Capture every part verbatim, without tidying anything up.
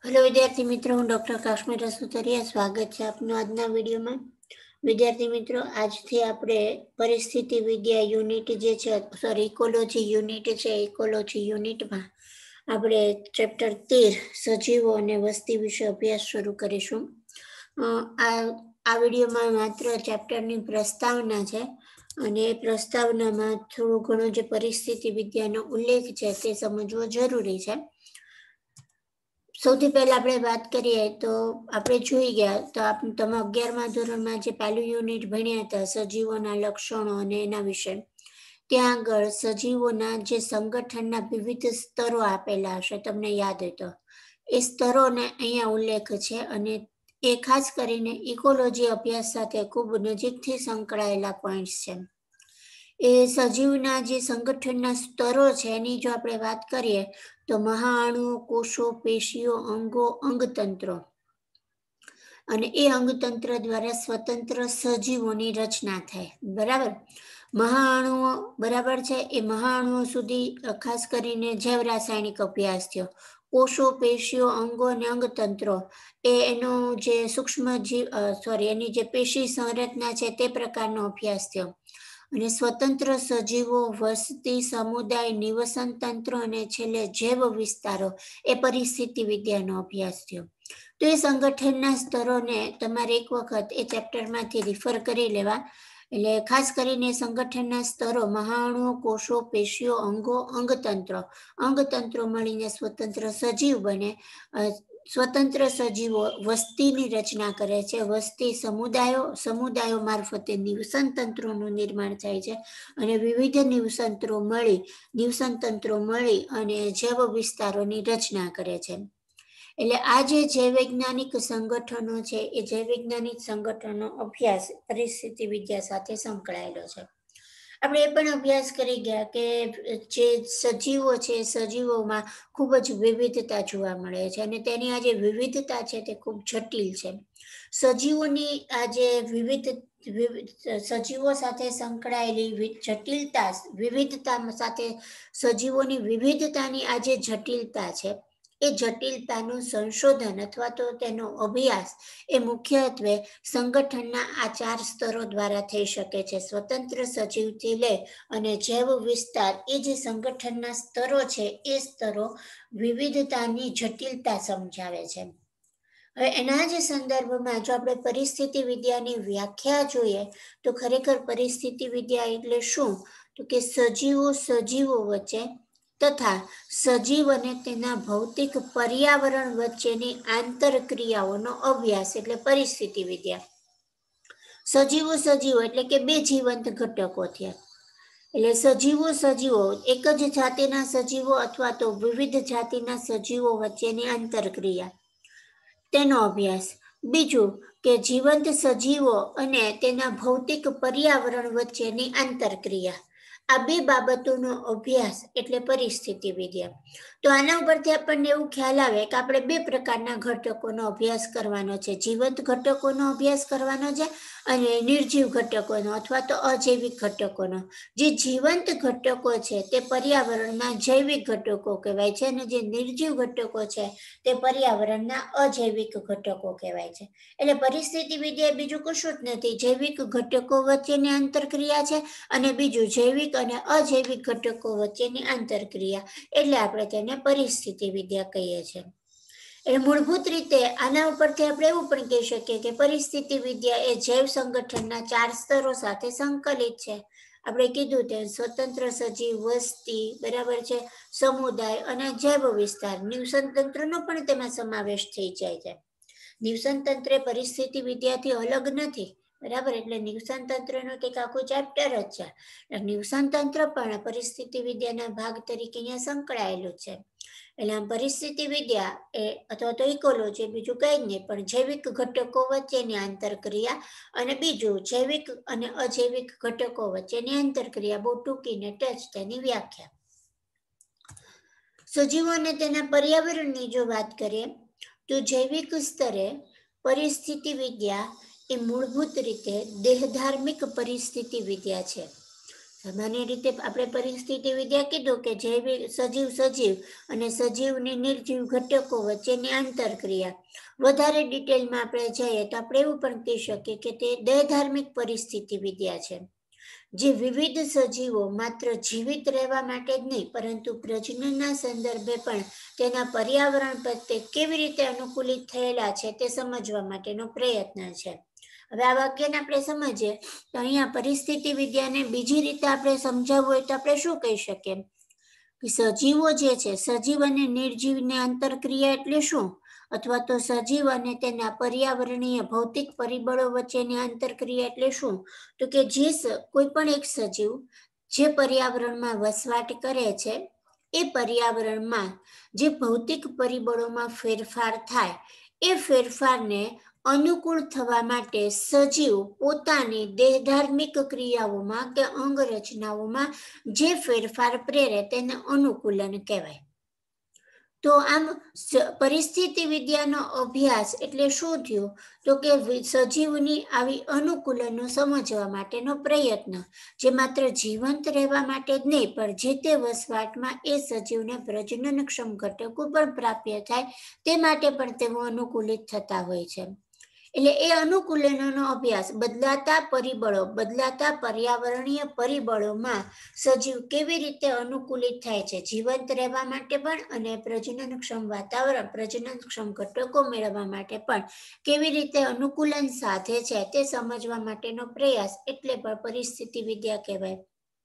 Hello विद्यार्थी मित्रों, હું ડોક્ટર કાશ્મીર સુતરિયા સ્વાગત છે આપનું આજના વિડીયોમાં। વિદ્યાર્થી મિત્રો, આજથી આપણે પરિસ્થિતિ વિદ્યા યુનિટ જે છે સોરી ઇકોલોજી યુનિટ છે ઇકોલોજી યુનિટમાં આપણે ચેપ્ટર તેર સજીવો અને વસ્તી વિશે અભ્યાસ શરૂ કરીશું। આ આ વિડીયોમાં માત્ર ચેપ્ટરની પ્રસ્તાવના છે અને એ પ્રસ્તાવનામાં થોડું ઘણું જે પરિસ્થિતિ વિદ્યાનો ઉલ્લેખ છે તે સમજવો જરૂરી છે। સૌથી પહેલા આપણે વાત કરીએ તો આપણે જોઈ ગયા તો આપણે તમે અગિયારમા ધોરણમાં જે પહેલું યુનિટ ભણ્યા હતા સજીવોના લક્ષણો અને એના વિશે, ત્યાં આગળ સજીવોના જે સંગઠનના વિવિધ સ્તરો આપેલા હશે તમને યાદ હોય તો, એ સ્તરોને અહીંયા ઉલ્લેખ છે અને એ ખાસ કરીને ઇકોલોજી અભ્યાસ સાથે ખૂબ નજીકથી સંકળાયેલા પોઈન્ટ્સ છે। એ સજીવના જે સંગઠનના સ્તરો છે એની જો આપણે વાત કરીએ તો મહાઅણુઓ, કોષો, પેશીઓ, અંગો, અંગતંત્રો અને એ અંગતંત્ર દ્વારા સ્વતંત્ર સજીવોની રચના થાય। બરાબર, મહાઅણુઓ બરાબર છે, એ મહાઅણુઓ સુધી ખાસ કરીને જૈવ રાસાયણિક અભ્યાસ થયો। કોષો, પેશીઓ, અંગો અને અંગતંત્રો એ એનો જે સૂક્ષ્મ જીવ સોરી એની જે પેશી સંરચના છે તે પ્રકારનો અભ્યાસ થયો અને સ્વતંત્ર સજીવો, વસ્તી, સમુદાય, નિવસન તંત્ર અને છેલ્લે જૈવ વિસ્તારો એ પરિસ્થિતિ વિદ્યાનો અભ્યાસ થયો। તો એ સંગઠનના સ્તરોને તમારે એક વખત એ ચેપ્ટરમાંથી રિફર કરી લેવા, એટલે ખાસ કરીને સંગઠનના સ્તરો મહાઅણુઓ, કોષો, પેશીઓ, અંગો, અંગતંત્રો અંગતંત્રો મળીને સ્વતંત્ર સજીવ બને। સ્વતંત્ર સજીવો વસ્તીની રચના કરે છે, વસ્તી સમુદાયો સમુદાયો મારફતે નિવસન તંત્રોનું નિર્માણ થાય છે અને વિવિધ નિવસંત્રો મળી નિવસન તંત્રો મળી અને જૈવ વિસ્તારોની રચના કરે છે। એટલે આ જે જૈવ વૈજ્ઞાનિક સંગઠનો છે એ જૈવ વૈજ્ઞાનિક સંગઠનો અભ્યાસ પરિસ્થિતિ વિદ્યા સાથે સંકળાયેલો છે। આપણે એ પણ અભ્યાસ કરી ગયા કે જે સજીવો છે સજીવોમાં ખૂબ જ વિવિધતા જોવા મળે છે અને તેની આ જે વિવિધતા છે તે ખૂબ જટિલ છે। સજીવોની આ જે વિવિધ સજીવો સાથે સંકળાયેલી જટિલતા વિવિધતા સાથે સજીવોની વિવિધતાની આ જે જટિલતા છે એ જટિલતાનું સંશોધન અથવા તો તેનો અભ્યાસ એ મુખ્યત્વે સંગઠનના આ ચાર સ્તરો દ્વારા થઈ શકે છે। સ્વતંત્ર સજીવથી લે અને જૈવ વિસ્તાર એ જે સંગઠનના સ્તરો છે એ સ્તરો વિવિધતાની જટિલતા સમજાવે છે। હવે એના જ સંદર્ભમાં જો આપણે પરિસ્થિતિ વિદ્યાની વ્યાખ્યા જોઈએ તો ખરેખર પરિસ્થિતિ વિદ્યા એટલે શું, તો કે સજીવો સજીવો વચ્ચે તથા સજીવ અને તેના ભૌતિક પર્યાવરણ વચ્ચેની આંતરક્રિયાઓનો અભ્યાસ એટલે પરિસ્થિતિ વિદ્યા। સજીવો સજીવો એટલે કે બે જીવંત ઘટકો થયા, એટલે સજીવો સજીવો એક જ જાતિના સજીવો અથવા તો વિવિધ જાતિના સજીવો વચ્ચેની આંતરક્રિયા તેનો અભ્યાસ। બીજું કે જીવંત સજીવો અને તેના ભૌતિક પર્યાવરણ વચ્ચેની આંતરક્રિયા, આ બે બાબતોનો અભ્યાસ એટલે પરિસ્થિતિ વિદ્યા। તો આના ઉપરથી આપણને એવું ખ્યાલ આવે કે આપણે બે પ્રકારના ઘટકોનો અભ્યાસ કરવાનો છે, જીવંત ઘટકોનો અભ્યાસ કરવાનો છે અને નિર્જીવ ઘટકોનો અથવા તો અજૈવિક ઘટકોનો। જે જીવંત ઘટકો છે તે પર્યાવરણના જૈવિક ઘટકો કહેવાય છે અને જે નિર્જીવ ઘટકો છે તે પર્યાવરણના અજૈવિક ઘટકો કહેવાય છે। એટલે પરિસ્થિતિ વિદ્યા બીજું કશું જ નથી, જૈવિક ઘટકો વચ્ચેની આંતરક્રિયા છે અને બીજું જૈવિક અને અજૈવિક ઘટકો વચ્ચેની આંતરક્રિયા, એટલે આપણે તેને પરિસ્થિતિ વિદ્યા કહીએ છીએ। એટલે મૂળભૂત રીતે આના ઉપરથી આપણે એવું પણ કહી શકીએ કે પરિસ્થિતિ વિદ્યા એ જૈવ સંગઠનના ચાર સ્તરો સાથે સંકલિત છે। આપણે કીધું તેમ સ્વતંત્ર સજીવ, વસ્તી બરાબર છે, સમુદાય અને જૈવ વિસ્તાર, નિવસન તંત્રનો પણ તેમાં સમાવેશ થઈ જાય છે। નિવસન તંત્ર પરિસ્થિતિ વિદ્યાથી અલગ નથી, બરાબર, એટલે નિવસન તંત્રનું એક આખું ચેપ્ટર જ છે। નિવસન તંત્ર પણ પરિસ્થિતિ વિદ્યાના ભાગ તરીકે અહીંયા સંકળાયેલું છે। એટલે આમ પરિસ્થિતિ વિદ્યા એ અથવા તો ઇકોલોજી બીજું કંઈ જ નહીં પણ જૈવિક ઘટકો વચ્ચેની આંતરક્રિયા અને બીજું જૈવિક અને અજૈવિક ઘટકો વચ્ચેની આંતરક્રિયા, બહુ ટૂંકીને ટચ તેની વ્યાખ્યા। સજીવો અને તેના પર્યાવરણની જો વાત કરીએ તો જૈવિક સ્તરે પરિસ્થિતિ વિદ્યા એ મૂળભૂત રીતે દેહધાર્મિક પરિસ્થિતિ વિદ્યા છે। સામાન્ય રીતે આપણે પરિસ્થિતિ વિદ્યા કીધું કે જૈવિક સજીવ સજીવ અને સજીવ ને નિર્જીવ ઘટકો વચ્ચેની આંતરક્રિયા. વધારે ડિટેલમાં આપણે જઈએ તો આપણે એવું પણ કહી શકીએ કે તે દૈધાર્મિક પરિસ્થિતિ વિદ્યા છે, જે વિવિધ સજીવો માત્ર જીવિત રહેવા માટે જ નહીં પરંતુ પ્રજનનના સંદર્ભે પણ તેના પર્યાવરણ પ્રત્યે કેવી રીતે અનુકૂલિત થયેલા છે તે સમજવા માટેનો પ્રયત્ન છે. હવે આ વાક્યને આપણે સમજીએ તો અહીંયા પરિસ્થિતિ વિદ્યાને બીજી રીતે આપણે સમજાવવું હોય તો આપણે શું કહી શકીએ કે સજીવો જે છે, સજીવ અને નિર્જીવની આંતરક્રિયા એટલે શું, અથવા તો સજીવ અને તેના પર્યાવરણીય ભૌતિક પરિબળો વચ્ચેની આંતરક્રિયા એટલે શું, તો કે જે કોઈ પણ એક સજીવ જે પર્યાવરણમાં વસવાટ કરે છે એ પર્યાવરણમાં જે ભૌતિક પરિબળોમાં ફેરફાર થાય એ ફેરફારને અનુકૂળ થવા માટે સજીવ પોતાની દેહધાર્મિક ક્રિયાઓમાં કે અંગ રચનાઓમાં જે ફેરફાર પ્રેરે તેને અનુકૂલન કહેવાય. તો આમ પરિસ્થિતિ વિદ્યાનો અભ્યાસ એટલે શું થયું, તો કે સજીવની આવી અનુકૂલનો સમજવા માટેનો પ્રયત્ન, જે માત્ર જીવંત રહેવા માટે જ નહીં પણ જે તે વસવાટમાં એ સજીવને પ્રજનનક્ષમ ઘટકો પણ પ્રાપ્ય થાય તે માટે પણ તેઓ અનુકૂલિત થતા હોય છે. એટલે એ અનુકૂલનોનો અભ્યાસ બદલાતા પરિબળો, બદલાતા પર્યાવરણીય પરિબળોમાં સજીવ કેવી રીતે અનુકૂલિત થાય છે જીવંત રહેવા માટે પણ અને પ્રજનનક્ષમ વાતાવરણ, પ્રજનનક્ષમ ઘટકો મેળવવા માટે પણ કેવી રીતે અનુકૂલન સાધે છે તે સમજવા માટેનો પ્રયાસ એટલે પણ પરિસ્થિતિ વિદ્યા કહેવાય.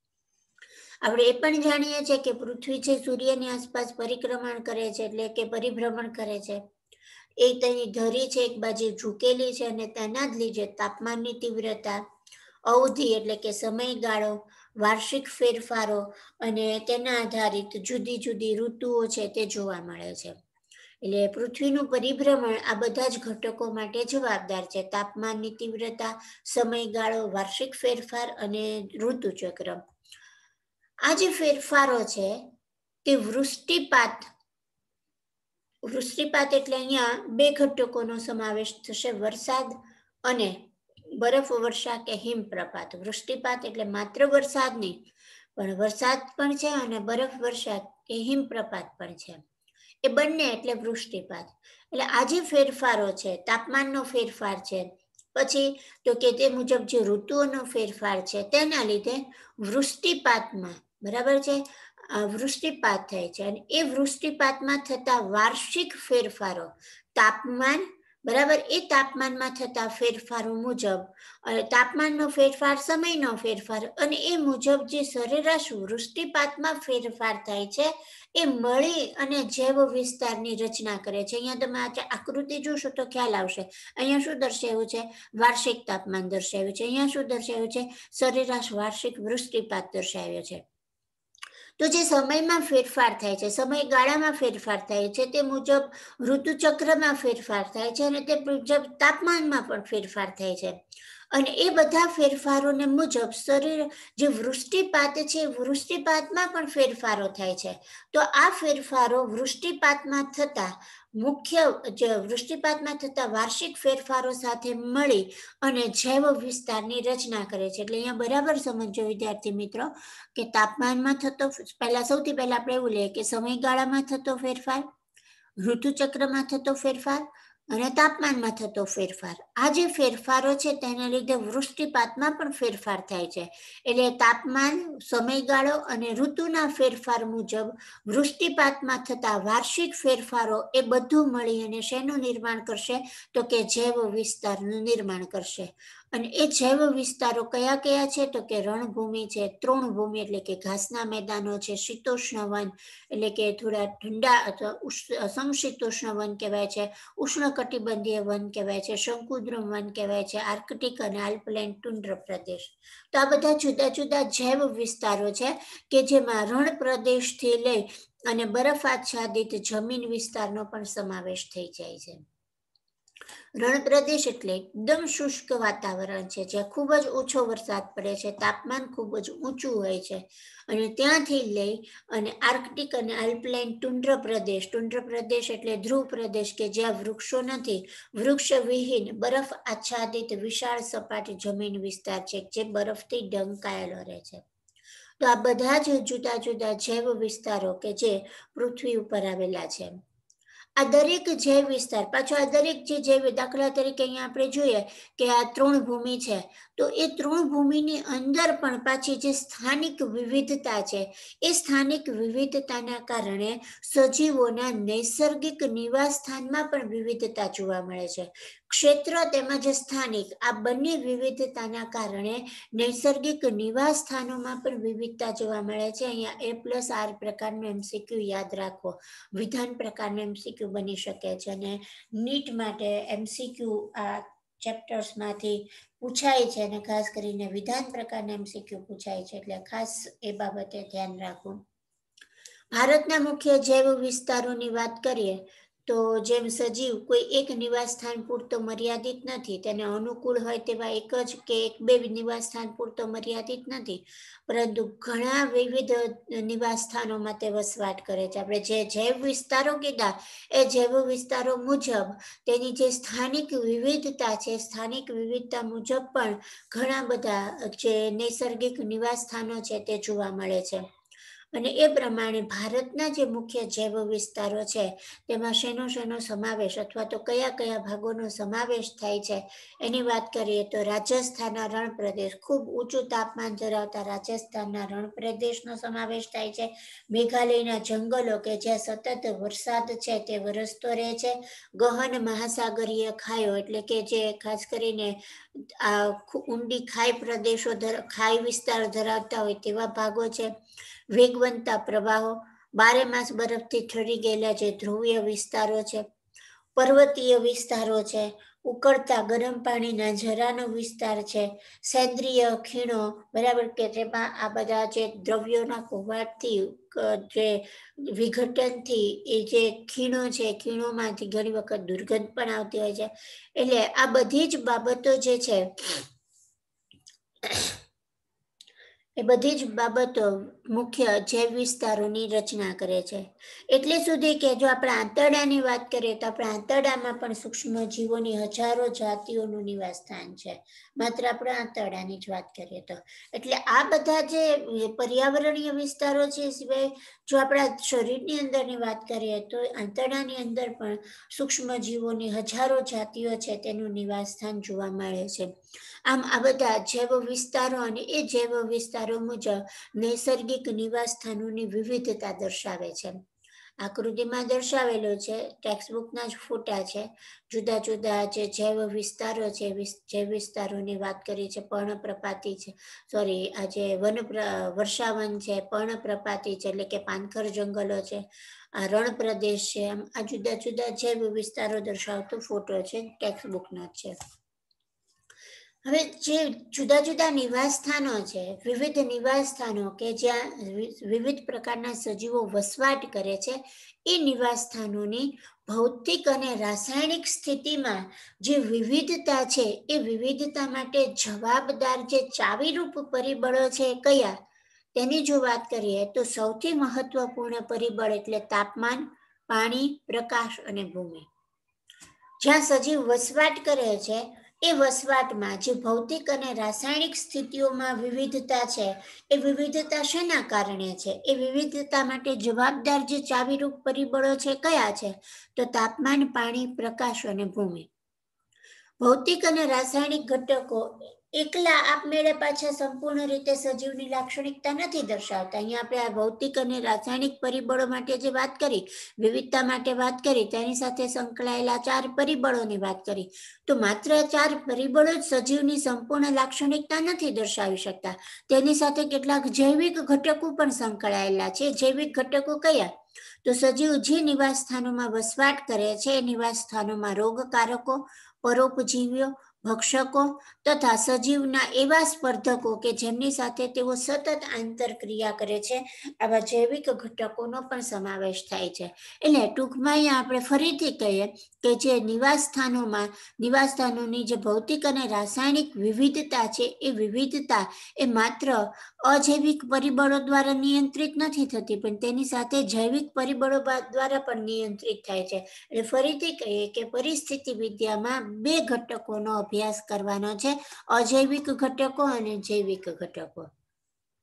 આપણે એ પણ જાણીએ છીએ કે પૃથ્વી છે સૂર્યની આસપાસ પરિક્રમણ કરે છે, એટલે કે પરિભ્રમણ કરે છે. એ તેની ધરી છે એક બાજુ ઝૂકેલી છે અને તેના જ લીધે તાપમાનની તીવ્રતા, અવધિ એટલે કે સમયગાળો, વાર્ષિક ફેરફારો અને તેના આધારિત જુદી જુદી ઋતુઓ છે તે જોવા મળે છે. એટલે પૃથ્વીનું પરિભ્રમણ આ બધા જ ઘટકો માટે જવાબદાર છે. તાપમાનની તીવ્રતા, સમયગાળો, વાર્ષિક ફેરફાર અને ઋતુચક્ર. આ જે ફેરફારો છે તે વૃષ્ટિપાત, વૃષ્ટિપાત એટલે અહીંયા બે ઘટકોનો સમાવેશ થશે, વરસાદ અને બરફ વર્ષા કે હિમપ્રપાત. વૃષ્ટિપાત એટલે માત્ર વરસાદ નહીં પણ વરસાદ પણ છે અને બરફ વર્ષા કે હિમપ્રપાત પણ છે, એ બંને એટલે વૃષ્ટિપાત. એટલે આ જે ફેરફારો છે, તાપમાનનો ફેરફાર છે, પછી તો કે તે મુજબ જે ઋતુઓનો ફેરફાર છે તેના લીધે વૃષ્ટિપાતમાં, બરાબર છે, વૃષ્ટિપાત થાય છે. અને એ વૃષ્ટિપાતમાં થતા વાર્ષિક ફેરફારો, તાપમાન, બરાબર, એ તાપમાનમાં થતા ફેરફારો મુજબ તાપમાનનો ફેરફાર, સમયનો ફેરફાર અને એ મુજબ જે સરેરાશ વૃષ્ટિપાતમાં ફેરફાર થાય છે એ મળી અને જૈવ વિસ્તારની રચના કરે છે. અહીંયા તમે આ આકૃતિ જોશો તો ખ્યાલ આવશે. અહીંયા શું દર્શાવ્યું છે, વાર્ષિક તાપમાન દર્શાવ્યું છે. અહીંયા શું દર્શાવ્યું છે, સરેરાશ વાર્ષિક વૃષ્ટિપાત દર્શાવ્યો છે. તો જે સમયમાં ફેરફાર થાય છે, સમયગાળામાં ફેરફાર થાય છે, તે મુજબ ઋતુચક્રમાં ફેરફાર થાય છે અને તે મુજબ તાપમાનમાં પણ ફેરફાર થાય છે. અને એ બધા ફેરફારોને મુજબ શરીર જે વૃષ્ટિપાત છે, વૃષ્ટિપાતમાં પણ ફેરફારો થાય છે. તો આ ફેરફારો વૃષ્ટિપાતમાં થતા મુખ્ય જે વૃષ્ટિપાતમાં થતા વાર્ષિક ફેરફારો સાથે મળી અને જૈવ વિસ્તારની રચના કરે છે. એટલે અહીંયા બરાબર સમજો વિદ્યાર્થી મિત્રો કે તાપમાનમાં થતો, પહેલા સૌથી પહેલા આપણે એવું લઈએ કે સમયગાળામાં થતો ફેરફાર, ઋતુચક્રમાં થતો ફેરફાર અને તાપમાનમાં થતો ફેરફાર. આ જે ફેરફારો છે તેના લીધે વૃષ્ટિપાતમાં પણ ફેરફાર થાય છે. એટલે તાપમાન, સમયગાળો અને ઋતુના ફેરફાર મુજબ વૃષ્ટિપાતમાં થતા વાર્ષિક ફેરફારો એ બધું મળી અને શેનું નિર્માણ કરશે, તો કે જૈવ વિસ્તારનું નિર્માણ કરશે. અને એ જૈવ વિસ્તારો કયા કયા છે, તો કે રણભૂમિ છે, તૃણભૂમિ એટલે કે ઘાસના મેદાનો છે, શીતોષ્ણ વન એટલે કે થોડા ઠંડા અથવા સમશીતોષ્ણ વન કહેવાય છે, ઉષ્ણકટિબંધીય વન કહેવાય છે, શંકુદ્રમ વન કહેવાય છે, આર્કટિક અને આલ્પલાઇન ટુંડ્ર પ્રદેશ. તો આ બધા જુદા જુદા જૈવ વિસ્તારો છે કે જેમાં રણ પ્રદેશથી લઈ અને બરફ આચ્છાદિત જમીન વિસ્તારનો પણ સમાવેશ થઈ જાય છે. રણ પ્રદેશ એટલે એકદમ શુષ્ક વાતાવરણ છે, જ્યાં ખૂબ જ ઓછો વરસાદ પડે છે, તાપમાન ખૂબ જ ઊંચું હોય છે. અને ત્યાંથી લઈ અને આર્કટિક અને આલ્પલાઇન ટુંડ્ર પ્રદેશ, ટુંડ્ર પ્રદેશ એટલે ધ્રુવ પ્રદેશ કે જ્યાં વૃક્ષો નથી, વૃક્ષ વિહીન બરફ આચ્છાદિત વિશાળ સપાટ જમીન વિસ્તાર છે જે બરફથી ઢંકાયેલો રહે છે. તો આ બધા જ જુદા જુદા જૈવ વિસ્તારો કે જે પૃથ્વી ઉપર આવેલા છે. આ દરેક જૈવ વિસ્તાર, પાછો આ દરેક જે જૈવ, દાખલા તરીકે અહીંયા આપણે જોઈએ કે આ તૃણભૂમિ છે, તો એ તૃણભૂમિની અંદર પણ પાછી જે સ્થાનિક વિવિધતા છે, એ સ્થાનિક વિવિધતાના કારણે સજીવોના નૈસર્ગિક નિવાસ સ્થાનમાં પણ વિવિધતા જોવા મળે છે. ક્ષેત્ર તેમજ સ્થાનિક આ બંને વિવિધતાના કારણે નૈસર્ગિક નિવાસ સ્થાનોમાં પણ વિવિધતા જોવા મળે છે. અહીંયા એ પ્લસ આર પ્રકારનો એમસીક્યુ યાદ રાખો, વિધાન પ્રકારનો એમસીક્યુ બની શકે છે, અને નીટ માટે એમસીક્યુ આ ચેપ્ટર્સમાંથી પૂછાય છે, અને ખાસ કરીને વિધાન પ્રકારના એમસીક્યુ પૂછાય છે, એટલે ખાસ એ બાબતે ધ્યાન રાખવું. ભારતના મુખ્ય જૈવ વિસ્તારોની વાત કરીએ તો જેમ સજીવ કોઈ એક નિવાસ સ્થાન પૂરતો મર્યાદિત નથી, તેને અનુકૂળ હોય તેવા એક જ કે એક બે નિવાસ સ્થાન પૂરતો મર્યાદિત નથી, પરંતુ ઘણા વિવિધ નિવાસ સ્થાનોમાં તે વસવાટ કરે છે. આપણે જે જૈવ વિસ્તારો કીધા એ જૈવ વિસ્તારો મુજબ તેની જે સ્થાનિક વિવિધતા છે, સ્થાનિક વિવિધતા મુજબ પણ ઘણા બધા જે નૈસર્ગિક નિવાસ સ્થાનો છે તે જોવા મળે છે. અને એ પ્રમાણે ભારતના જે મુખ્ય જૈવ વિસ્તારો છે તેમાં શેનો શેનો સમાવેશ અથવા તો કયા કયા ભાગોનો સમાવેશ થાય છે એની વાત કરીએ તો રાજસ્થાનના રણ પ્રદેશ, ખૂબ ઊંચું તાપમાન ધરાવતા રાજસ્થાનના રણ પ્રદેશનો સમાવેશ થાય છે. મેઘાલયના જંગલો કે જ્યાં સતત વરસાદ છે તે વરસતો રહે છે. ગહન મહાસાગરીય ખાઈઓ એટલે કે જે ખાસ કરીને આ ઊંડી ખાઈ પ્રદેશો ખાઈ વિસ્તાર ધરાવતા હોય તેવા ભાગો છે. વેગવંતા પ્રવાહો, બારે માસ બરફથી ઠરી ગયેલા જે ધ્રુવીય વિસ્તારો છે, પર્વતીય વિસ્તારો છે, ઉકળતા ગરમ પાણીના ઝરાનો વિસ્તાર છે, સેન્દ્રીય ખીણો, બરાબર, કે જેમાં આ બધા જે દ્રવ્યોના કોવાટથી જે વિઘટનથી એ જે ખીણો છે, ખીણોમાંથી ઘણી વખત દુર્ગંધ પણ આવતી હોય છે. એટલે આ બધી જ બાબતો જે છે એ બધી જ બાબતો મુખ્ય જૈવ વિસ્તારોની રચના કરે છે. એટલે સુધી કે જો આપણે આંતરડાની વાત કરીએ તો આપણે આંતરડામાં પણ સૂક્ષ્મ જીવોની હજારો જાતિઓનું નિવાસ સ્થાન છે, માત્ર આપણે આંતરડાની જ વાત કરીએ તો. એટલે આ બધા જે પર્યાવરણીય વિસ્તારો છે, સિવાય જો આપણા શરીરની અંદરની વાત કરીએ તો આંતરડાની અંદર પણ સૂક્ષ્મ જીવોની હજારો જાતિઓ છે તેનું નિવાસ સ્થાન જોવા મળે છે. આમ આ બધા જૈવ વિસ્તારો અને એ જૈવ વિસ્તારો મુજબ નૈસર્ગિક નિવાસ સ્થાનોની વિવિધતા દર્શાવે છે. આકૃતિમાં દર્શાવેલો છે, ટેક્સ્ટબુકના જ ફોટા છે. જુદા જુદા જે જૈવ વિસ્તારો છે, જૈવ વિસ્તારોની વાત કરી છે, પર્ણપ્રપાતી છે, સોરી આ જે વન વર્ષાવન છે, પર્ણપ્રપાતી છે એટલે કે પાનખર જંગલો છે, આ રણ પ્રદેશ છે, આમ આ જુદા જુદા જૈવ વિસ્તારો દર્શાવતો ફોટો છે, ટેક્સ્ટબુકનો જ છે. હવે જે જુદા જુદા નિવાસ સ્થાનો છે, વિવિધ નિવાસ સ્થાનો કે જ્યાં વિવિધ પ્રકારના સજીવો વસવાટ કરે છે, એ નિવાસ સ્થાનોની ભૌતિક અને રાસાયણિક સ્થિતિમાં જે વિવિધતા છે એ વિવિધતા માટે જવાબદાર જે ચાવીરૂપ પરિબળો છે કયા, તેની જો વાત કરીએ તો સૌથી મહત્વપૂર્ણ પરિબળ એટલે તાપમાન, પાણી, પ્રકાશ અને ભૂમિ. જ્યાં સજીવ વસવાટ કરે છે એ વસવાટમાં જે ભૌતિક અને રાસાયણિક સ્થિતિઓમાં વિવિધતા છે, એ વિવિધતા શેના કારણે છે, એ વિવિધતા માટે જવાબદાર જે ચાવીરૂપ પરિબળો છે કયા છે, તો તાપમાન, પાણી, પ્રકાશ અને ભૂમિ. ભૌતિક અને રાસાયણિક ઘટકો એકલા આપમેળે પાછા સંપૂર્ણ રીતે સજીવની લાક્ષણિકતા નથી દર્શાવતા. અહીંયા આપણે આ ભૌતિક અને રાસાયણિક પરિબળો માટે જે વાત કરી, વિવિધતા માટે વાત કરી, તેની સાથે સંકળાયેલા ચાર પરિબળોની વાત કરી, તો માત્ર ચાર પરિબળો જ સજીવની સંપૂર્ણ લાક્ષણિકતા નથી દર્શાવી શકતા. તેની સાથે કેટલાક જૈવિક ઘટકો પણ સંકળાયેલા છે. જૈવિક ઘટકો કયા, તો સજીવ જે નિવાસ સ્થાનોમાં વસવાટ કરે છે એ નિવાસ સ્થાનોમાં રોગકારકો, પરોપજીવીઓ, ભક્ષકો તથા સજીવના એવા સ્પર્ધકો કે જેમની સાથે તેઓ સતત આંતરક્રિયા કરે છે, આવા જૈવિક ઘટકોનો પણ સમાવેશ થાય છે. એટલે ટૂંકમાં અહીંયા આપણે ફરીથી કહીએ કે જે નિવાસ સ્થાનોમાં નિવાસ સ્થાનોની જે ભૌતિક અને રાસાયણિક વિવિધતા છે, એ વિવિધતા એ માત્ર અજૈવિક પરિબળો દ્વારા નિયંત્રિત નથી થતી, પણ તેની સાથે જૈવિક પરિબળો દ્વારા પણ નિયંત્રિત થાય છે. એટલે ફરીથી કહીએ કે પરિસ્થિતિ વિદ્યામાં બે ઘટકોનો અભ્યાસ કરવાનો છે, અજૈવિક ઘટકો અને જૈવિક ઘટકો.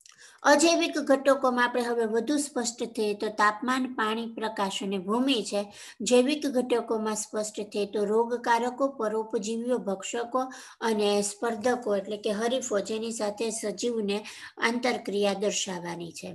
અજૈવિક ઘટકોમાં આપણે હવે વધુ સ્પષ્ટ થઈએ તો તાપમાન, પાણી, પ્રકાશ અને ભૂમિ છે. જૈવિક ઘટકોમાં સ્પષ્ટ થઈએ તો રોગકારકો, પરોપજીવીઓ, ભક્ષકો અને સ્પર્ધકો એટલે કે હરીફો, જેની સાથે સજીવને આંતરક્રિયા દર્શાવવાની છે.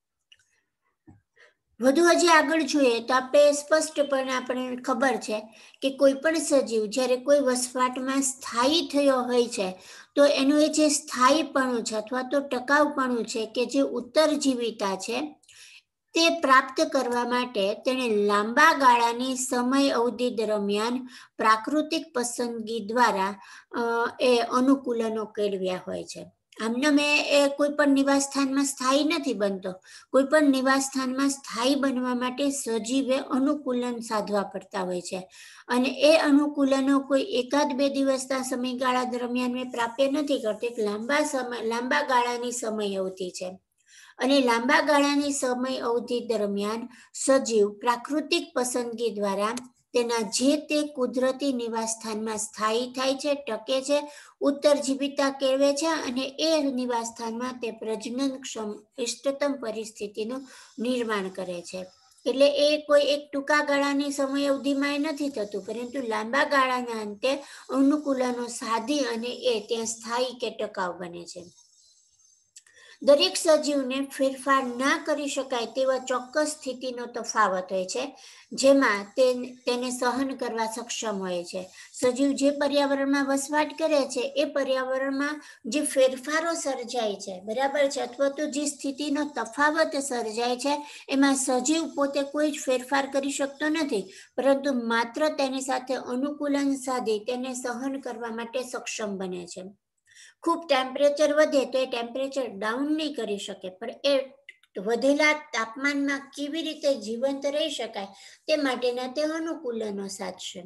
વધુ હજી આગળ જોઈએ તો આપણે સ્પષ્ટપણે આપણને ખબર છે કે કોઈ પણ સજીવ જ્યારે કોઈ વસવાટમાં સ્થાયી થયો હોય છે તો એનું એ જે સ્થાયીપણું છે અથવા તો ટકાઉપણું છે કે જે ઉત્તરજીવિતા છે તે પ્રાપ્ત કરવા માટે તેણે લાંબા ગાળાની સમય અવધિ દરમિયાન પ્રાકૃતિક પસંદગી દ્વારા એ અનુકૂલનો કેળવ્યા હોય છે. આમને મેં એ કોઈ પણ નિવાસ સ્થાનમાં સ્થાયી નથી બનતો. કોઈ પણ નિવાસ સ્થાનમાં સ્થાયી બનવા માટે સજીવે અનુકૂલન સાધવા પડતા હોય છે અને એ અનુકૂલનો કોઈ એકાદ બે દિવસના સમયગાળા દરમિયાન મેં પ્રાપ્ય નથી કરતી. એક લાંબા સમય લાંબા ગાળાની સમય અવધિ છે અને લાંબા ગાળાની સમય અવધિ દરમિયાન સજીવ પ્રાકૃતિક પસંદગી દ્વારા તેના જે તે કુદરતી નિવાસ સ્થાનમાં સ્થાયી થાય છે, ટકે છે, ઉત્તરજીવિતા કેળવે છે અને એ નિવાસ સ્થાનમાં તે પ્રજનનક્ષમ ઇષ્ટતમ પરિસ્થિતિનું નિર્માણ કરે છે. એટલે એ કોઈ એક ટૂંકા ગાળાની સમય અવધિમાં નથી થતું, પરંતુ લાંબા ગાળાના અંતે અનુકૂલનો સાધી અને એ ત્યાં સ્થાયી કે ટકાઉ બને છે. દરેક સજીવને ફેરફાર ના કરી શકાય તેવા ચોક્કસ સ્થિતિનો તફાવત હોય છે જેમાં તે તેને સહન કરવા સક્ષમ હોય છે. સજીવ જે પર્યાવરણમાં વસવાટ કરે છે એ પર્યાવરણમાં જે ફેરફારો સર્જાય છે, બરાબર છે, અથવા તો જે સ્થિતિનો તફાવત સર્જાય છે એમાં સજીવ પોતે કોઈ જ ફેરફાર કરી શકતો નથી, પરંતુ માત્ર તેની સાથે અનુકૂલન સાધી તેને સહન કરવા માટે સક્ષમ બને છે. ખૂબ ટેમ્પરેચર વધે તો એ ટેમ્પરેચર ડાઉન નહીં કરી શકે, પણ એ વધેલા તાપમાનમાં કેવી રીતે જીવંત રહી શકાય તે માટેના તે અનુકૂલનો સાધશે.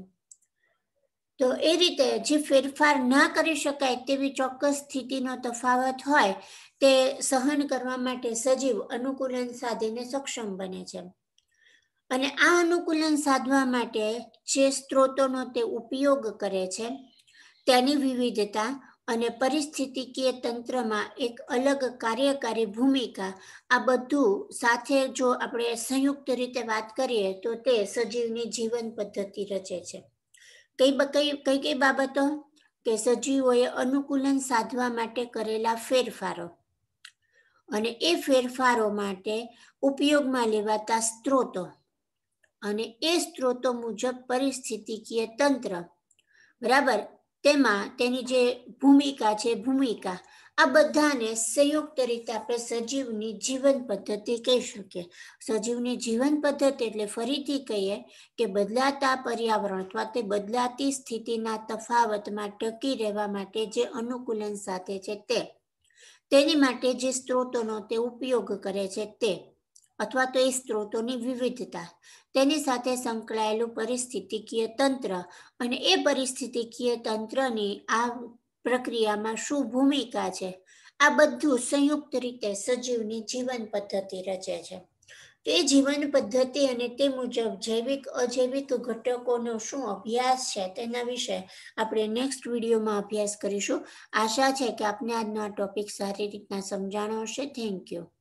તો એ રીતે જે ફેરફાર ના કરી શકાય તેવી ચોક્કસ સ્થિતિનો તફાવત હોય તે સહન કરવા માટે સજીવ અનુકૂલન સાધીને સક્ષમ બને છે. અને આ અનુકૂલન સાધવા માટે જે સ્ત્રોતોનો તે ઉપયોગ કરે છે તેની વિવિધતા અને પરિસ્થિતિકીય તંત્રમાં એક અલગ કાર્યકારી ભૂમિકા, આ બધું સાથે જો આપણે સંયુક્ત રીતે વાત કરીએ તો તે સજીવની જીવન પદ્ધતિ રચે છે. કઈ કઈ કઈ કઈ બાબતો કે સજીવોએ અનુકૂલન સાધવા માટે કરેલા ફેરફારો અને એ ફેરફારો માટે ઉપયોગમાં લેવાતા સ્ત્રોતો અને એ સ્ત્રોતો મુજબ પરિસ્થિતિકીય તંત્ર, બરાબર, તેમાં તેની જે ભૂમિકા છે ભૂમિકા આ બધાને સંયુક્ત રીતે આપણે સજીવની જીવન પદ્ધતિ કહી શકીએ. સજીવની જીવન પદ્ધતિ એટલે ફરીથી કહીએ કે બદલાતા પર્યાવરણ અથવા તે બદલાતી સ્થિતિના તફાવતમાં ટકી રહેવા માટે જે અનુકૂલન સાથે છે તે તેની માટે જે સ્ત્રોતોનો તે ઉપયોગ કરે છે તે અથવા તો એ સ્ત્રોતોની વિવિધતા, તેની સાથે સંકળાયેલું પરિસ્થિતિકીય તંત્ર અને એ પરિસ્થિતિકીય તંત્રની આ પ્રક્રિયામાં શું ભૂમિકા છે, આ બધું સંયુક્ત રીતે સજીવની જીવન પદ્ધતિ રચે છે. તો એ જીવન પદ્ધતિ અને તે મુજબ જૈવિક અજૈવિક ઘટકોનો શું અભ્યાસ છે તેના વિશે આપણે નેક્સ્ટ વિડીયોમાં અભ્યાસ કરીશું. આશા છે કે આપને આજનો આ ટોપિક સારી રીતના સમજાણો હશે. Thank you.